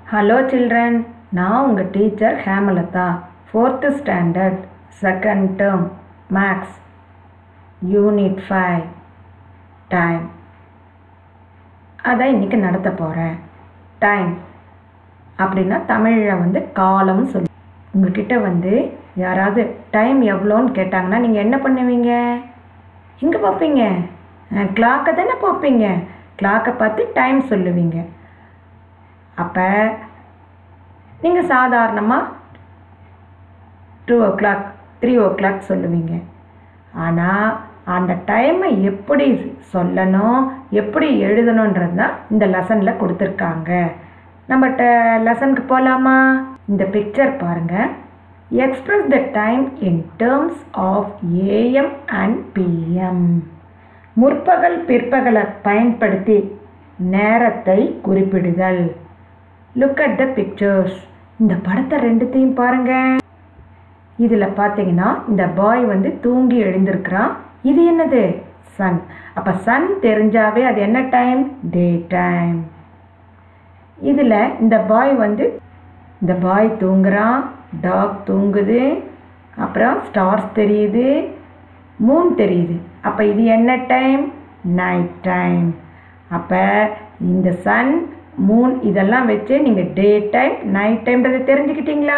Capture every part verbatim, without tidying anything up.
Hello children, நான் உங்க teacher Hemalatha. fourth standard, second term, Maths, Unit five, Time. அதான் இன்னைக்கு நடத்த போறேன். Time அப்படின்னா தமிழில் வந்து காலம் சொல்லு. உங்ககிட்ட வந்து யாராவது டைம் எவ்வளோன்னு கேட்டாங்கன்னா நீங்கள் என்ன பண்ணுவீங்க? எங்கே பார்ப்பீங்க? கிளாக்கை தானே பார்ப்பீங்க. கிளாக்கை பார்த்து டைம் சொல்லுவீங்க. அப்போ நீங்கள் சாதாரணமாக two o'clock three o'clock சொல்லுவீங்க. ஆனால் அந்த டைமை எப்படி சொல்லணும், எப்படி எழுதணுன்றது தான் இந்த லெசனில் கொடுத்துருக்காங்க. நம்ம ட லெசனுக்கு போகலாமா? இந்த பிக்சர் பாருங்கள். Express the time in terms of AM and PM. முற்பகல் பிற்பகலை பயன்படுத்தி நேரத்தை குறிப்பிடுதல். Look at the pictures. இந்த படத்தை ரெண்டுத்தையும் பாருங்க. இதில் பார்த்தீங்கன்னா இந்த பாய் வந்து தூங்கி எழுந்திருக்கிறான். இது என்னது? சன். அப்போ சன் தெரிஞ்சாவே அது என்ன டைம்? Day time. இதில் இந்த பாய் வந்து இந்த பாய் தூங்குறான், டாக் தூங்குது, அப்புறம் ஸ்டார்ஸ் தெரியுது, மூன் தெரியுது. அப்போ இது என்ன டைம்? Night time. அப்போ இந்த சன், மூன் இதெல்லாம் வச்சு நீங்கள் டே டைம் நைட் டைம்ன்றதை தெரிஞ்சுக்கிட்டீங்களா?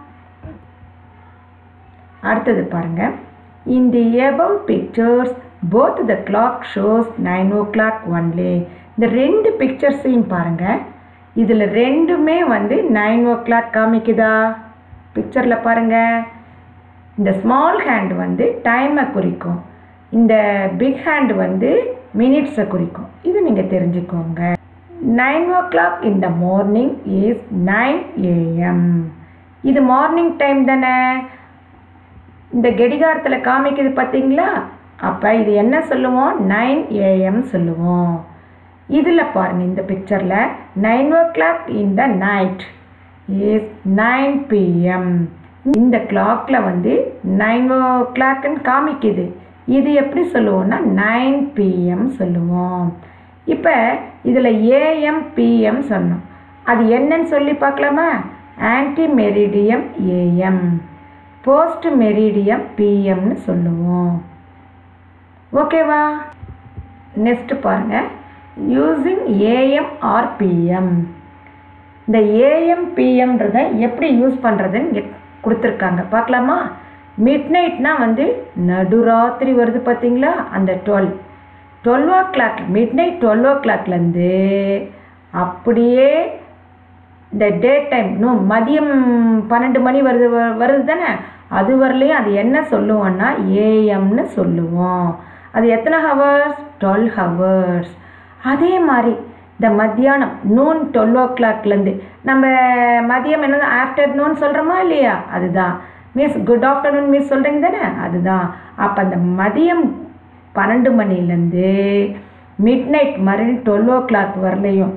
அடுத்தது பாருங்க. இன் தி above pictures both the clock shows nine o'clock only. இந்த ரெண்டு பிக்சர்ஸையும் பாருங்க. இதில் ரெண்டுமே வந்து நைன் ஓ கிளாக் காமிக்குதா? பிக்சரில் பாருங்க. இந்த ஸ்மால் ஹேண்ட் வந்து டைமை குறிக்கும், இந்த பிக் ஹேண்ட் வந்து மினிட்ஸை குறிக்கும். இது நீங்கள் தெரிஞ்சுக்கோங்க. Nine o'clock in the morning is nine AM. இது மார்னிங் டைம் தானே. இந்த கடிகாரத்தில் காமிக்குது பார்த்தீங்களா? அப்போ இது என்ன சொல்லுவோம்? நைன் ஏஎம் சொல்லுவோம். இதில் பாருங்கள், இந்த பிக்சரில் nine o'clock in the night is nine PM. இந்த கிளாக்கில் வந்து நைன் ஓ கிளாக்குன்னு காமிக்குது. இது எப்படி சொல்லுவோம்னா நைன் பிஎம் சொல்லுவோம். இப்போ இதில் ஏஎம் பிஎம் சொன்னோம். அது என்னன்னு சொல்லி பார்க்கலாமா? Ante meridiem AM, post meridiem பிஎம்னு சொல்லுவோம். ஓகேவா? நெக்ஸ்ட் பாருங்கள். Using AM or PM. இந்த ஏஎம் பிஎம்ன்றதை எப்படி யூஸ் பண்ணுறதுன்னு இங்கே கொடுத்துருக்காங்க. பார்க்கலாமா? மிட் நைட்னா வந்து நடுராத்திரி வருது பார்த்தீங்களா? அந்த twelve twelve o'clock midnight twelve ஓ கிளாக்லேருந்து அப்படியே இந்த டே டைம் இன்னும் மதியம் பன்னெண்டு மணி வருது வருது தானே, அது வரலையும் அது என்ன சொல்லுவோன்னா ஏஎம்னு சொல்லுவோம். அது எத்தனை ஹவர்ஸ்? Twelve hours. அதே மாதிரி இந்த மத்தியானம் நூன் டுவெல் ஓ கிளாக்லேருந்து நம்ம மதியம் என்னது ஆஃப்டர்நூன் சொல்கிறோமா இல்லையா? அதுதான் மிஸ். குட் ஆஃப்டர்நூன் மிஸ் சொல்கிறீங்க தானே, அதுதான். அப்போ அந்த மதியம் பன்னெண்டு மணிலேருந்து மிட் நைட் மறுபடியும் டுவெல் ஓ கிளாக் வரலையும்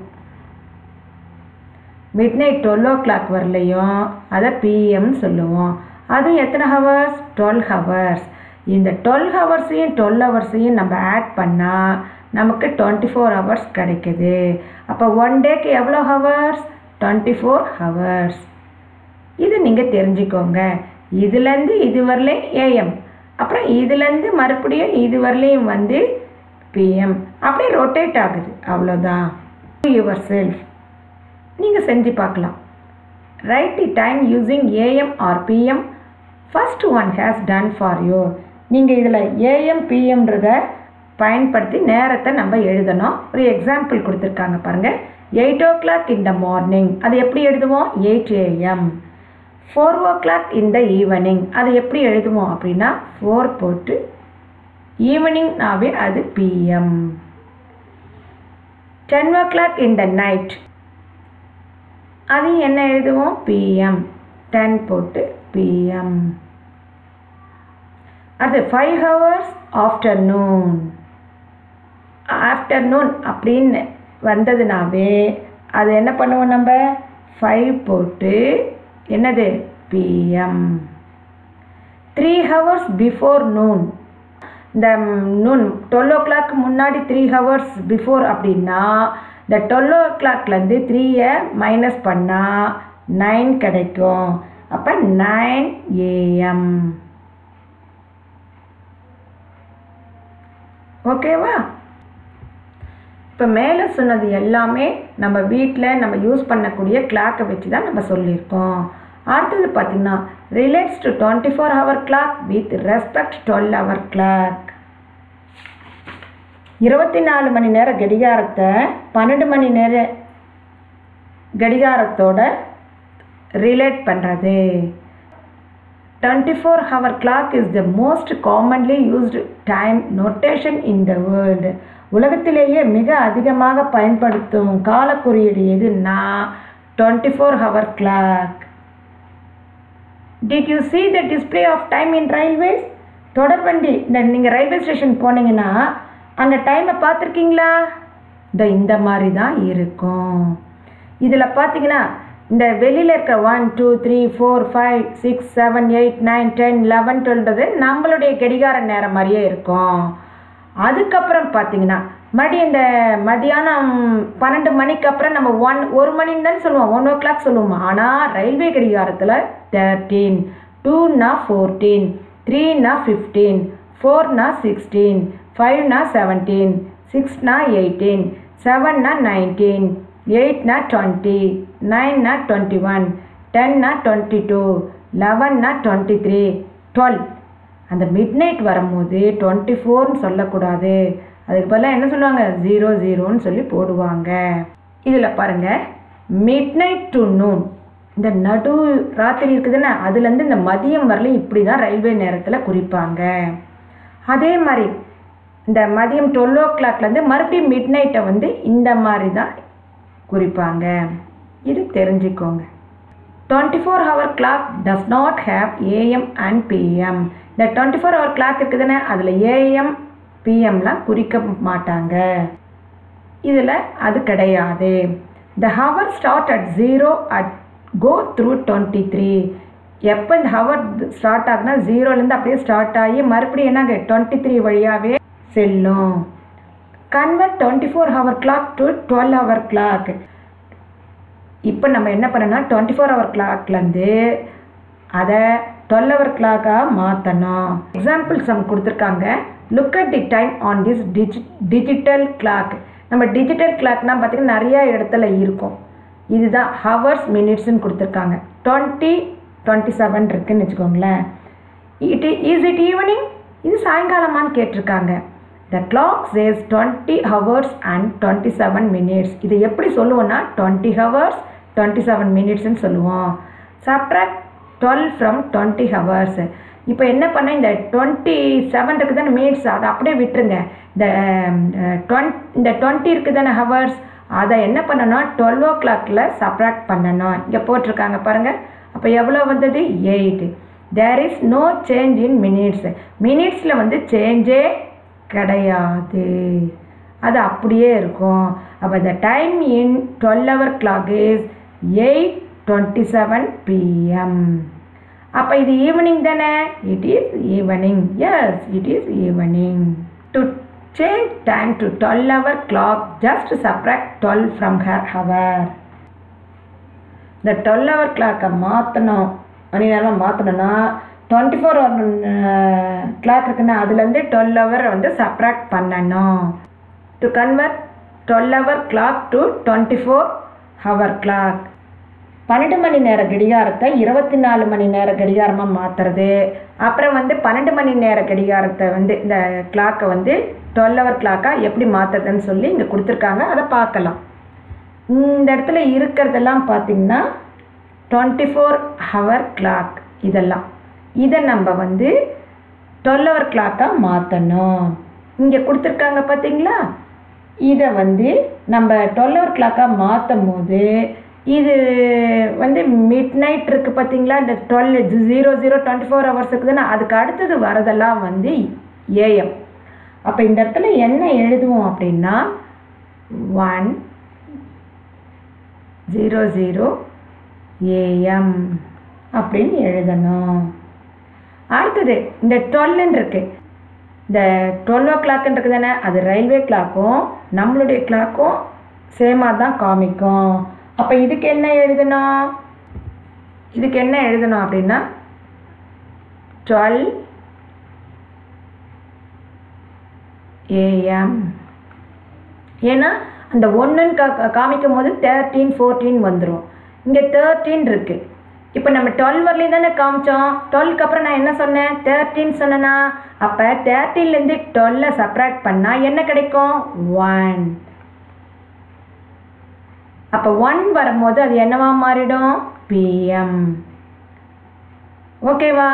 midnight twelve o'clock வரலையும் அதை பிஎம் சொல்லுவோம். அது எத்தனை ஹவர்ஸ்? Twelve hours. இந்த டுவெல் ஹவர்ஸையும் டுவெல் ஹவர்ஸையும் நம்ம ஆட் பண்ணால் நமக்கு டுவெண்ட்டி ஃபோர் ஹவர்ஸ் கிடைக்குது. அப்போ ஒன் டேக்கு எவ்வளோ ஹவர்ஸ்? Twenty four hours. இது நீங்கள் தெரிஞ்சுக்கோங்க. இதுலேருந்து இது வரலையும் ஏஎம், அப்புறம் இதுலேருந்து மறுபடியும் இது வரலையும் வந்து பிஎம், அப்படியே ரொட்டேட் ஆகுது. அவ்வளோதான். யுவர் செல்ஃப் நீங்கள் செஞ்சு பார்க்கலாம். Write the time using AM or PM. First one has done for you. நீங்கள் இதில் ஏஎம் பிஎம்ன்றதை பயன்படுத்தி நேரத்தை நம்ம எழுதணும். ஒரு எக்ஸாம்பிள் கொடுத்துருக்காங்க பாருங்கள். Eight o'clock in the morning, அது எப்படி எழுதுவோம்? Eight AM. Four o'clock in the evening, அது எப்படி எழுதுவோம் அப்படின்னா ஃபோர் போட்டு ஈவினிங்னாவே அது PM. Ten o'clock in the night, அது என்ன எழுதுவோம்? பிஎம். டென் போட்டு பிஎம். அது ஃபைவ் ஹவர்ஸ் ஆஃப்டர்நூன். ஆஃப்டர்நூன் அப்படின்னு வந்ததுனாவே அது என்ன பண்ணுவோம்? நம்ம ஃபைவ் போட்டு என்னது? PM. Three hours before noon. இந்த நூன் டுவெல் ஓ கிளாக் முன்னாடி த்ரீ ஹவர்ஸ் பிஃபோர் அப்படின்னா இந்த டுவெல் ஓ கிளாக்லேருந்து த்ரீயை மைனஸ் பண்ணால் நைன் கிடைக்கும். அப்போ நைன் ஏஎம். ஓகேவா? இப்போ மேலே சொன்னது எல்லாமே நம்ம வீட்டில் நம்ம யூஸ் பண்ணக்கூடிய கிளாக்கை வச்சு தான் நம்ம சொல்லியிருக்கோம். அடுத்தது பார்த்திங்கன்னா relates to twenty four hour clock with respect twelve hour clock. இருபத்தி நாலு மணி நேர கடிகாரத்தை பன்னெண்டு மணி நேர கடிகாரத்தோட ரிலேட் பண்ணுறது. Twenty four hour clock is the most commonly used time notation in the world. உலகத்திலேயே மிக அதிகமாக பயன்படுத்தும் கால குறியீடு எதுன்னா twenty four hour clock. Did you see the display of time in railways? தொடர்வண்டி இந்த நீங்கள் ரயில்வே ஸ்டேஷன் போனீங்கன்னா அங்கே டைமை பார்த்துருக்கீங்களா? இந்த இந்த மாதிரி தான் இருக்கும். இதில் பார்த்தீங்கன்னா இந்த வெளியில் இருக்கிற one two three four five six seven eight nine ten eleven டுவெல்றது நம்மளுடைய கடிகார நேரம் மாதிரியே இருக்கும். அதுக்கப்புறம் பார்த்தீங்கன்னா மறுபடியும் இந்த மதியானம் பன்னெண்டு மணிக்கு அப்புறம் நம்ம ஒன் ஒரு மணின்னு தான் சொல்லுவோம், ஒன் ஓ கிளாக் சொல்லுவோம். ஆனால் ரயில்வே கடிகாரத்தில் தேர்ட்டீன், டூனா ஃபோர்டீன், த்ரீனா ஃபிஃப்டீன், ஃபோர்னா சிக்ஸ்டீன், ஃபைவ்னா செவன்டீன், சிக்ஸ்னா எயிட்டீன், செவன்னா நைன்டீன், எயிட்னா டுவெண்ட்டி, நைன்னா டுவெண்ட்டி ஒன், டென்னா டுவெண்ட்டி டூ, லெவன்னா டுவெண்ட்டி த்ரீ, டுவெல். அந்த மிட் நைட் வரும்போது டுவெண்ட்டி ஃபோர்னு சொல்லக்கூடாது, அதுக்கு பதிலாக என்ன சொல்லுவாங்க, ஜீரோ ஜீரோன்னு சொல்லி போடுவாங்க. இதில் பாருங்கள், மிட் நைட் டு நூன், இந்த நடு ராத்திரி இருக்குதுன்னா அதுலேருந்து இந்த மதியம் வரலையும் இப்படி தான் ரயில்வே நேரத்தில் குறிப்பாங்க. அதே மாதிரி இந்த மதியம் டுவெல் ஓ கிளாக்லேருந்து மறுபடியும் மிட் நைட்டை வந்து இந்த மாதிரி தான் குறிப்பாங்க. இது தெரிஞ்சுக்கோங்க. Twenty four hour clock does not have AM and PM. இந்த டுவெண்ட்டி ஃபோர் ஹவர் கிளாக் இருக்குதுன்னு அதில் ஏஎம் பிஎம்லாம் குறிக்க மாட்டாங்க. இதில் அது கிடையாது. The hour start at zero at go through twenty three. எப்போ இந்த ஹவர் ஸ்டார்ட் ஆகுனா ஜீரோலேருந்து அப்படியே ஸ்டார்ட் ஆகி மறுபடியும் என்னங்க டுவெண்ட்டி த்ரீ வழியாகவே செல்லும். Convert twenty four hour clock to twelve hour clock. இப்போ நம்ம என்ன பண்ணோம்னா டுவெண்ட்டி ஃபோர் ஹவர் கிளாக்லேருந்து அதை டுவெல் ஹவர் கிளாக்காக மாற்றணும். எக்ஸாம்பிள் சம் கொடுத்துருக்காங்க. Look at the time on this டிஜி டிஜிட்டல் கிளாக். நம்ம டிஜிட்டல் கிளாக்னால் பார்த்திங்கன்னா நிறையா இடத்துல இருக்கும். இதுதான் ஹவர்ஸ் மினிட்ஸ்ன்னு கொடுத்துருக்காங்க. டுவெண்ட்டி டுவெண்ட்டி செவன் இருக்குதுன்னு வச்சுக்கோங்களேன். இட் இஸ் இட் ஈவினிங், இது சாயங்காலமானு கேட்டிருக்காங்க. The clock says twenty hours and twenty seven minutes. இது எப்படி சொல்லுவோன்னா டுவெண்ட்டி ஹவர்ஸ் டுவெண்ட்டி செவன் மினிட்ஸ்ன்னு சொல்லுவோம். Subtract twelve from twenty hours. இப்போ என்ன பண்ண, இந்த டுவெண்ட்டி செவன் இருக்குது தானே மினிட்ஸ், அதை அப்படியே விட்டுருங்க. இந்த டுவெண்ட் இந்த டுவெண்ட்டி இருக்குது தானே ஹவர்ஸ், அதை என்ன பண்ணணும், டுவெல் ஓ கிளாக்கில் சப்ராக்ட் பண்ணணும். இங்கே போட்டிருக்காங்க பாருங்கள். அப்போ எவ்வளோ வந்தது, eight. There is no change in minutes. மினிட்ஸில் வந்து சேஞ்சே கிடையாது, அது அப்படியே இருக்கும். அப்போ the time in twelve hour clock is eight twenty seven PM. அப்போ இது ஈவினிங் தானே, it is evening. Yes, it is evening. To change time to twelve hour clock just subtract twelve from her hour. இந்த twelve hour கிளாக்கை மாற்றணும், மணி நேரம் மாற்றணும்னா twenty four hour clock இருக்குன்னா அதுலேருந்து டுவெல் ஹவர் வந்து சப்ராக்ட் பண்ணணும். To convert twelve hour clock to twenty four hour clock. பன்னெண்டு மணி நேர கடிகாரத்தை இருபத்தி நாலு மணி நேர கடிகாரமாக மாற்றுறது. அப்புறம் வந்து பன்னெண்டு மணி நேர கடிகாரத்தை வந்து இந்த கிளாக்கை வந்து டுவெல் ஹவர் கிளாக்காக எப்படி மாற்றுறதுன்னு சொல்லி இங்கே கொடுத்துருக்காங்க, அதை பார்க்கலாம். இந்த இடத்துல இருக்கிறதெல்லாம் பார்த்திங்கன்னா டுவெண்ட்டி ஃபோர் ஹவர் கிளாக். இதெல்லாம் இதை நம்ம வந்து டுவெல் ஹவர் கிளாக்காக மாற்றணும். இங்கே கொடுத்துருக்காங்க பார்த்தீங்களா, இதை வந்து நம்ம டுவெல் ஹவர் கிளாக்காக மாற்றும் போது இது வந்து மிட் நைட் இருக்குது பார்த்தீங்களா, இந்த twelve zero zero twenty four hours இருக்குதுன்னா அதுக்கு அடுத்தது வரதெல்லாம் வந்து ஏஎம். அப்போ இந்த இடத்துல என்ன எழுதுவோம் அப்படின்னா ஒன் ஜீரோ ஜீரோ ஏஎம் அப்படின்னு எழுதணும். அடுத்தது இந்த டுவெல்லுன்னு இருக்குது, இந்த டுவெல் ஓ கிளாக்குன்னு இருக்குது தானே, அது ரயில்வே கிளாக்கும் நம்மளுடைய கிளாக்கும் சேமாக தான் காமிக்கும். அப்போ இதுக்கு என்ன எழுதணும்? இதுக்கு என்ன எழுதணும் அப்படின்னா டுவெல் ஏஎம். ஏன்னா அந்த ஒன்றுன்னு கா காமிக்கும் போது தேர்ட்டீன் ஃபோர்டீன் வந்துடும். இங்கே தேர்ட்டீன் இருக்குது. இப்போ நம்ம டுவெல் வரலையும் தானே காமிச்சோம். டுவெல்க்கு அப்புறம் நான் என்ன சொன்னேன்? தேர்ட்டீன் சொன்னேன்னா அப்போ தேர்ட்டீன்லேருந்து டுவெல்லை சப்ராக்ட் பண்ணால் என்ன கிடைக்கும்? ஒன். அப்போ ஒன் வரும்போது அது என்னவா மாறிடும்? பிஎம். ஓகேவா?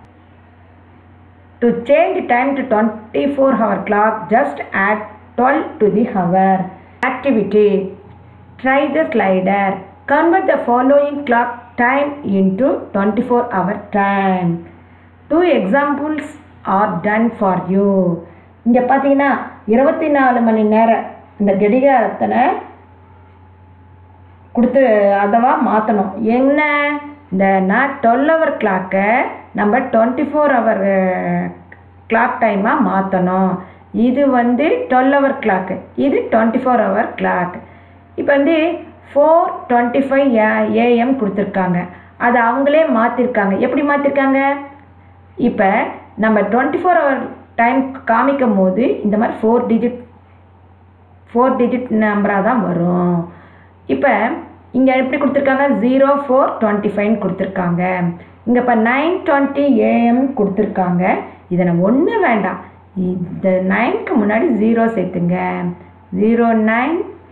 To change time to twenty-four hour clock, just add twelve to the hour. Activity. Try the slider. Convert the following clock time into twenty-four hour time. Two examples are done for you. இங்கே பார்த்தீங்கன்னா இருபத்தி நாலு மணி நேரம் இந்த கடிகாரத்தை கொடுத்து அதவா மாற்றணும். என்ன? இந்த நான் டுவெல் ஹவர் கிளாக்கை நம்ம டுவெண்ட்டி ஃபோர் ஹவர் கிளாக் டைமாக மாற்றணும். இது வந்து டுவெல் ஹவர் கிளாக்கு, இது டுவெண்ட்டி ஃபோர் ஹவர் கிளாக். இப்போ வந்து four twenty five A AM கொடுத்துருக்காங்க. அதை அவங்களே மாற்றிருக்காங்க. எப்படி மாற்றிருக்காங்க? இப்போ நம்ம டுவெண்ட்டி ஃபோர் ஹவர் டைம் காமிக்கும் போது இந்த மாதிரி ஃபோர் டிஜிட் ஃபோர் டிஜிட் நம்பராக தான் வரும். இப்போ இங்கே எப்படி கொடுத்துருக்காங்க? ஜீரோ ஃபோர் டுவெண்ட்டி ஃபைவ்னு கொடுத்துருக்காங்க. இங்கே இப்போ நைன் டுவெண்ட்டி ஏஎம் கொடுத்துருக்காங்க. இதை நம்ம ஒன்றும் வேண்டாம், இந்த நைனுக்கு முன்னாடி ஜீரோ சேர்த்துங்க. Zero nine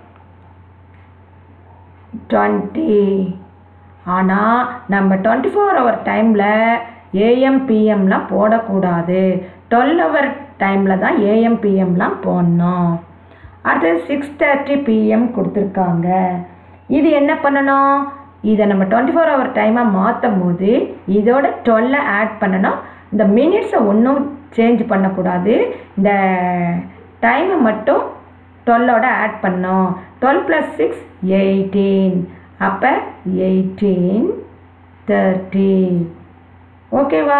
twenty. ஆனால் நம்ம டுவெண்ட்டி ஃபோர் ஹவர் டைமில் ஏஎம் பிஎம்லாம் போடக்கூடாது. டுவெல் ஹவர் டைமில் தான் ஏஎம் பிஎம்லாம் போடணும். அடுத்தது சிக்ஸ் தேர்ட்டி பிஎம் கொடுத்துருக்காங்க. இது என்ன பண்ணணும்? இதை நம்ம டுவெண்ட்டி ஃபோர் ஹவர் டைமாக மாற்றும் போது இதோட டுவெல்லை ஆட் பண்ணணும். இந்த மினிட்ஸை ஒன்றும் சேஞ்ச் பண்ணக்கூடாது. இந்த டைமை மட்டும் டுவெல்லோட ஆட் பண்ணோம். Twelve plus six eighteen. அப்போ எயிட்டீன் தேர்ட்டி. ஓகேவா?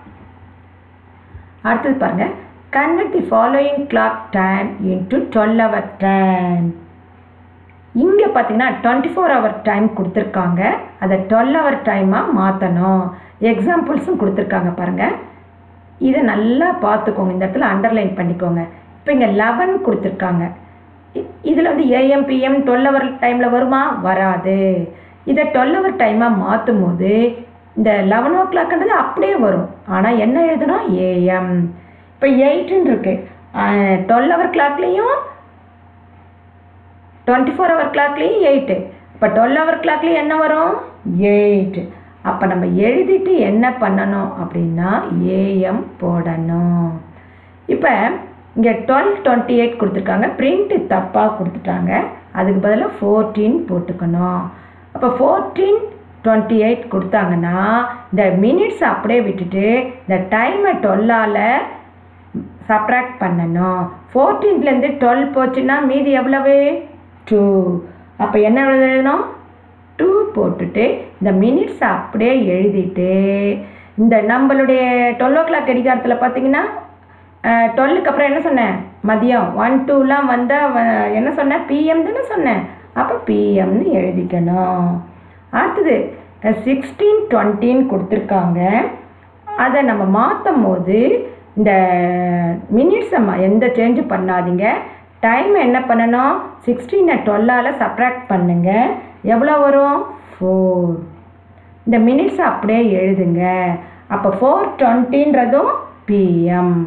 அடுத்தது பாருங்கள். Convert the following clock time into twelve hour time. இங்கே பார்த்தீங்கன்னா டுவெண்ட்டி ஃபோர் ஹவர் டைம் கொடுத்துருக்காங்க. அதை டுவெல் ஹவர் டைமாக மாற்றணும். எக்ஸாம்பிள்ஸும் கொடுத்துருக்காங்க பாருங்கள். இதை நல்லா பார்த்துக்கோங்க. இந்த இடத்துல அண்டர்லைன் பண்ணிக்கோங்க. இப்போ இங்கே லெவன் கொடுத்துருக்காங்க. இதில் வந்து ஏஎம் பிஎம் டுவெல் ஹவர் டைமில் வருமா? வராது. இதை டுவெல் ஹவர் டைமாக மாற்றும் போது இந்த லெவன் ஓ கிளாக்ன்றது அப்படியே வரும். ஆனால் என்ன எழுதணும்? ஏஎம். இப்போ எயிட்டுன்னு இருக்குது. டுவெல் ஹவர் கிளாக்லேயும் டுவெண்ட்டி ஃபோர் ஹவர் கிளாக்லேயும் எயிட்டு. இப்போ டுவெல் ஹவர் கிளாக்லேயும் என்ன வரும்? எயிட். அப்போ நம்ம எழுதிட்டு என்ன பண்ணணும் அப்படின்னா ஏஎம் போடணும். இப்போ இங்கே டுவெல் டுவெண்ட்டி எயிட் கொடுத்துருக்காங்க. பிரிண்ட்டு தப்பாக கொடுத்துட்டாங்க. அதுக்கு பதிலாக ஃபோர்டீன் போட்டுக்கணும். அப்போ ஃபோர்டீன் டுவெண்ட்டி எயிட் கொடுத்தாங்கன்னா இந்த மினிட்ஸ் அப்படியே விட்டுட்டு இந்த டைமை டுவெல்லால் சப்ராக்ட் பண்ணணும். ஃபோர்டீன்லேருந்து டுவெல் போச்சுன்னா மீதி எவ்வளவு? டூ. அப்போ என்ன எழுதணும்? டூ போட்டுட்டு இந்த மினிட்ஸ் அப்படியே எழுதிட்டு இந்த நம்மளுடைய டுவெல் ஓ கிளாக் கடிகாரத்தில் பார்த்தீங்கன்னா டுவெல்லுக்கு அப்புறம் என்ன சொன்னேன்? மதியம் ஒன் டூலாம் வந்தால் என்ன சொன்னேன்? பிஎம் தானே சொன்னேன். அப்போ பிஎம்னு எழுதிக்கணும். அடுத்தது சிக்ஸ்டீன் டுவெண்ட்டின்னு கொடுத்துருக்காங்க. அதை நம்ம மாற்றும் போது இந்த மினிட்ஸை எந்த சேஞ்சும் பண்ணாதீங்க. டைம் என்ன பண்ணணும்? சிக்ஸ்டீனை டுவெல்லால் சப்ராக்ட் பண்ணுங்க. எவ்வளோ வரும்? ஃபோர். இந்த மினிட்ஸை அப்படியே எழுதுங்க. அப்போ ஃபோர் டுவெண்ட்டின்றதும் பிஎம்.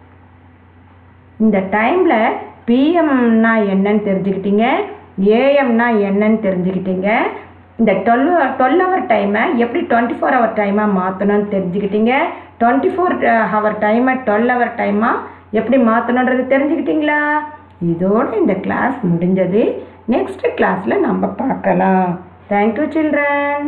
இந்த டைமில் பிஎம்னா என்னன்னு தெரிஞ்சுக்கிட்டீங்க, ஏஎம்னா என்னன்னு தெரிஞ்சுக்கிட்டீங்க. இந்த டுவெல் டுவெல் ஹவர் டைமை எப்படி டுவெண்ட்டி ஃபோர் ஹவர் டைமாக மாற்றணும்னு தெரிஞ்சுக்கிட்டீங்க. டுவெண்ட்டி ஃபோர் ஹவர் டைமை டுவெல் ஹவர் டைமாக எப்படி மாற்றணுன்றது தெரிஞ்சுக்கிட்டீங்களா? இதோடு இந்த கிளாஸ் முடிஞ்சது. நெக்ஸ்ட் கிளாஸில் நம்ம பார்க்கலாம். Thank you children.